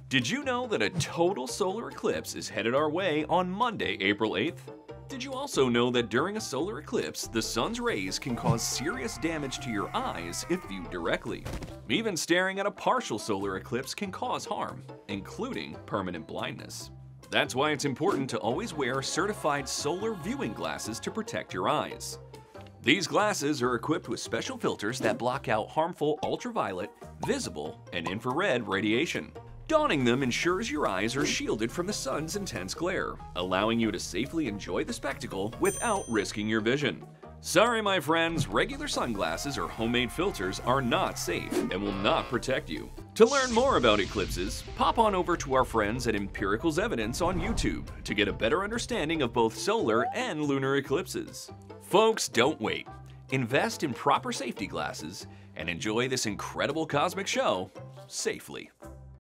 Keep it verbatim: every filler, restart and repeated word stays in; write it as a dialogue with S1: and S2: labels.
S1: Did you know that a total solar eclipse is headed our way on Monday, April eighth? Did you also know that during a solar eclipse, the sun's rays can cause serious damage to your eyes if viewed directly? Even staring at a partial solar eclipse can cause harm, including permanent blindness. That's why it's important to always wear certified solar viewing glasses to protect your eyes. These glasses are equipped with special filters that block out harmful ultraviolet, visible, and infrared radiation. Donning them ensures your eyes are shielded from the sun's intense glare, allowing you to safely enjoy the spectacle without risking your vision. Sorry, my friends, regular sunglasses or homemade filters are not safe and will not protect you. To learn more about eclipses, pop on over to our friends at Empirical's Evidence on YouTube to get a better understanding of both solar and lunar eclipses. Folks, don't wait. Invest in proper safety glasses and enjoy this incredible cosmic show safely.